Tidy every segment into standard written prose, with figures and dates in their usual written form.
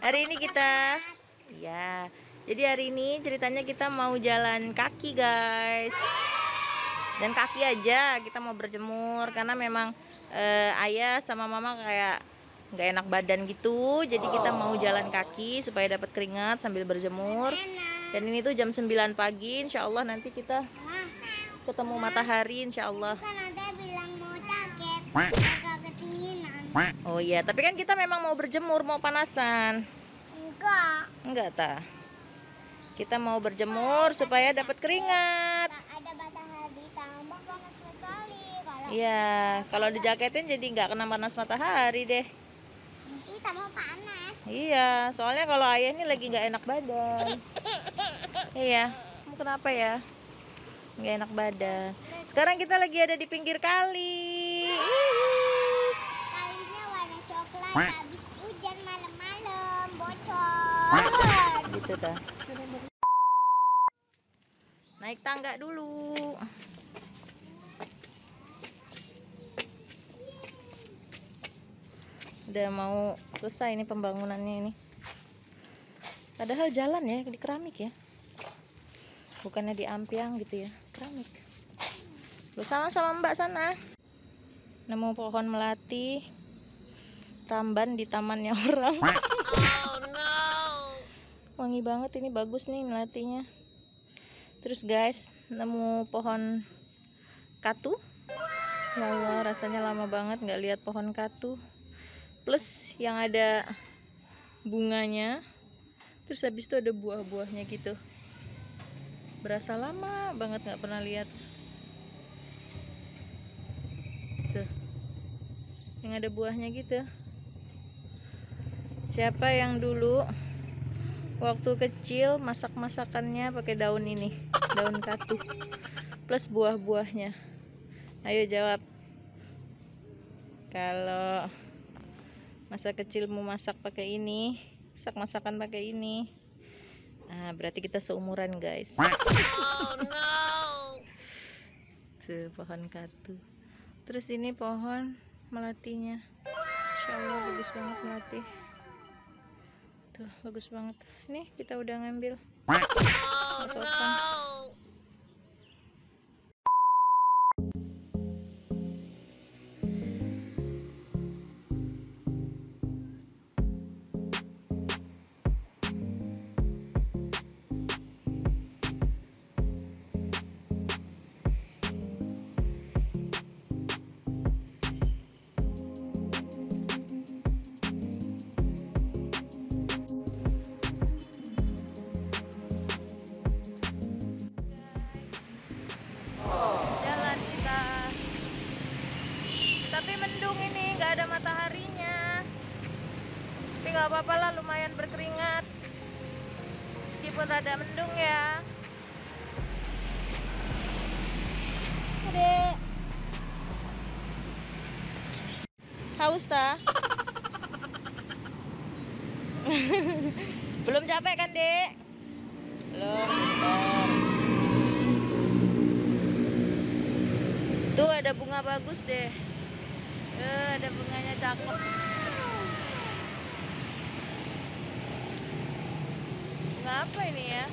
Hari ini kita, ya, jadi hari ini ceritanya kita mau jalan kaki guys. Dan kaki aja kita mau berjemur karena memang ayah sama mama kayak nggak enak badan gitu. Jadi kita mau jalan kaki supaya dapat keringat sambil berjemur. Dan ini tuh jam 9 pagi, insya Allah nanti kita ketemu matahari insya Allah. Kan ada bilang mau jaket, agak kedinginan. Oh iya, tapi kan kita memang mau berjemur, mau panasan. Enggak ta. Kita mau berjemur supaya dapat keringat. Ada matahari tambah panas sekali. Iya, kalau dijaketin jadi nggak kena panas matahari deh. Kita mau panas. Iya, soalnya kalau ayah ini lagi nggak enak badan. Iya, kamu kenapa ya? Nggak enak badan. Sekarang kita lagi ada di pinggir kali. Kalinya warna coklat, habis hujan malam-malam, bocor. Gitu dah. Naik tangga dulu. Udah mau selesai ini pembangunannya ini. Padahal jalan ya di keramik ya. Bukannya di ampiang gitu ya, keramik. Lu sama Mbak sana. Nemu pohon melati ramban di tamannya orang. Oh no. Wangi banget ini, bagus nih melatinya. Terus guys, nemu pohon katu. Ya Allah, rasanya lama banget nggak lihat pohon katu. Plus yang ada bunganya. Terus habis itu ada buah-buahnya gitu. Berasa lama banget nggak pernah lihat. Tuh, yang ada buahnya gitu. Siapa yang dulu waktu kecil masak-masakannya pakai daun ini, daun katu plus buah-buahnya? Ayo jawab. Kalau masa kecilmu masak pakai ini, masak-masakan pakai ini, nah berarti kita seumuran guys. Oh no. Tuh pohon katu. Terus ini pohon melatinya. Insya Allah bagus banget melati. Tuh bagus banget. Nih kita udah ngambil. Oh no. Jalan kita. Tapi mendung ini, nggak ada mataharinya. Tapi nggak apa-apa lah, lumayan berkeringat. Meskipun rada mendung ya. Adek. Haus ta? Belum capek kan, Dek? Belum. Bentar. Tuh ada bunga bagus deh. Ada bunganya cakep. Bunga apa ini ya?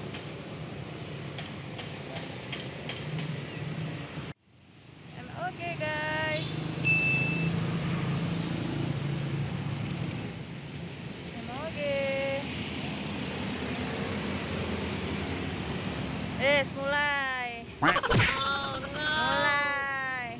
Oke guys. Oke. Mulai. Oh no. Mulai.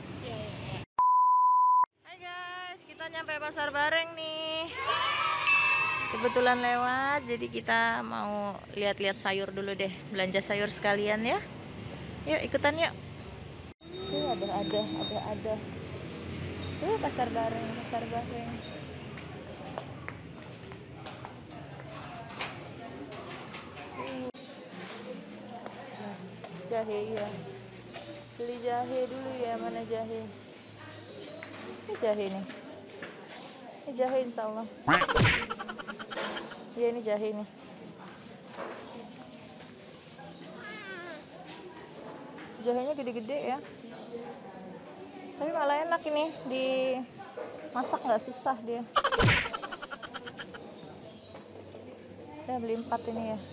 Hai guys, kita nyampe Pasar Bareng nih. Kebetulan lewat, jadi kita mau lihat-lihat sayur dulu deh. Belanja sayur sekalian ya. Yuk ikutan yuk. Tuh ada. Tuh Pasar Bareng. Jahe ya. Beli jahe dulu ya, mana jahe? Ini jahe nih. Ini jahe insya Allah. Iya ini jahe nih. Jahenya gede-gede ya. Tapi malah enak ini, dimasak nggak susah dia. Saya beli 4 ini ya.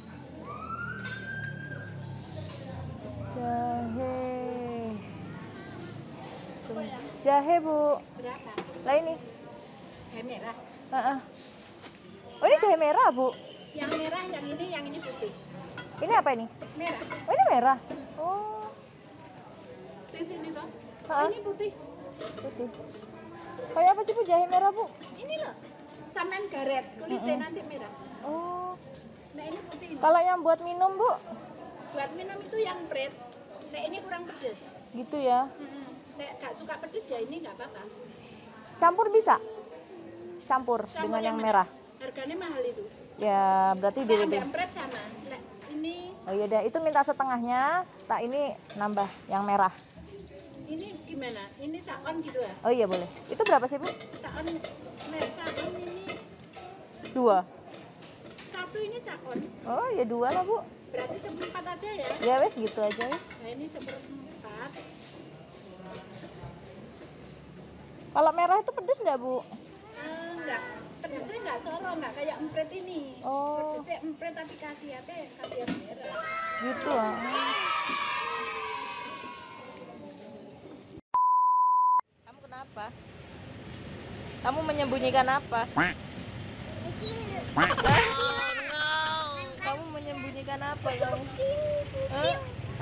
Jahe. Jahe, Bu. Berapa? Lah ini. Jahe merah. Heeh. Oh, ini jahe merah, Bu. Yang merah, yang ini putih. Ini apa ini? Merah. Oh, ini merah. Oh, Sini toh. Heeh. Ini putih. putih. Kayak apa sih, Bu, jahe merah, Bu? Ini loh. Saman garet, kulitnya nanti merah. Oh. Nah, ini putih. Ini. Kalau yang buat minum, Bu? Buat minum itu yang pret. Nah, ini kurang pedes. Gitu ya. Nek gak suka pedes ya ini nggak apa-apa. Campur bisa? Campur dengan yang merah. Harganya mahal itu. Ya, berarti Nek di ambek pret sama. Nek ini Oh iya deh, itu minta setengahnya, tak ini nambah yang merah. gimana? Ini sakon gitu ya? Oh iya boleh. Itu berapa sih, Bu? Sakon, sakon ini 2. satu ini sakon. Oh iya 2 lah, Bu. Berarti 1/4 aja ya? Ya wes gitu aja wes. Nah ini 1/4. Kalau merah itu pedes nggak, Bu? Enggak, pedesnya enggak solo, enggak kayak empret ini. Oh. Pedesnya empret tapi khasiatnya yang merah. Gitu ah. Kamu kenapa? Kamu menyembunyikan apa? Kamu menyembunyikan apa, kamu? Hah?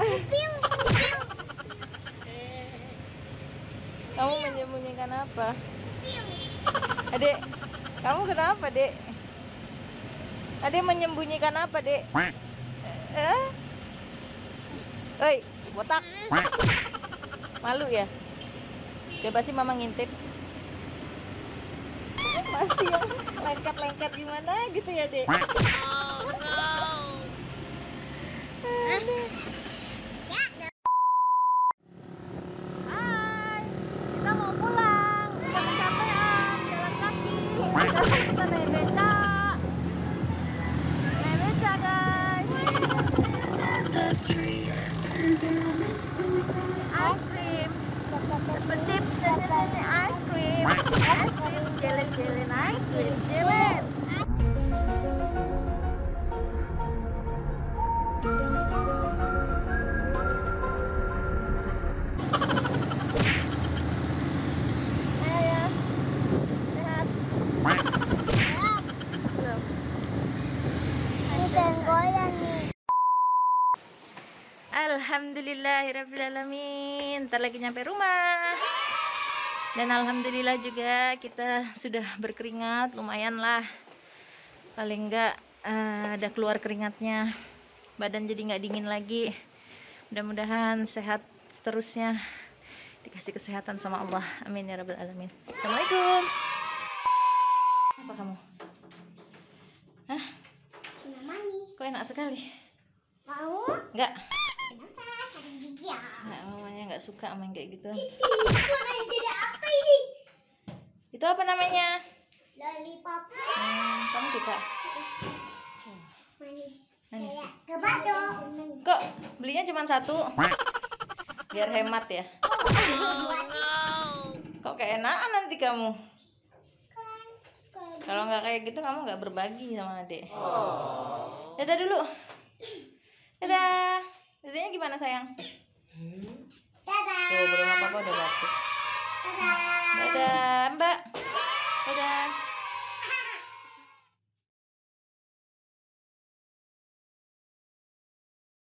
Kamu menyembunyikan apa? Adek, kamu kenapa, Dek? Adek menyembunyikan apa, Dek? Oi, botak. Malu ya? Coba sih Mama ngintip. Masih yang lengket-lengket gimana gitu ya, Dek? Hai, kita mau pulang. Kita kecapean jalan kaki. Kita naik beca. Naik beca, guys. Ice cream. Petip ini ice cream. Ice cream, jalan-jalan ice cream, jalan. Ayo ya. Sehat. Belum. Ini penggoyang nih. Alhamdulillahirrahmanirrahim. Ntar lagi nyampe rumah. Dan alhamdulillah juga kita sudah berkeringat. Lumayan lah. Paling enggak ada keluar keringatnya. Badan jadi nggak dingin lagi. Mudah-mudahan sehat seterusnya. Dikasih kesehatan sama Allah. Amin ya rabbal alamin. Assalamualaikum. Apa kamu? Hah? Mami, Kok enak sekali? mau? Enggak. Kenapa? Ada gigi ya? Nah, mamanya nggak suka main kayak gitu. Ini warnanya jadi apa ini? Itu apa namanya? Lollipop. Kamu suka? Manis. Manis. Kayak kebato. Kok belinya cuma 1? Biar hemat ya. Kok keenakan nanti kamu? Kalau nggak kayak gitu kamu nggak berbagi sama adik. Dadah dulu. Dadah. Dadanya gimana sayang? Dadah. Tuh belum apa-apa udah batuk. Dadah. Dadah Mbak.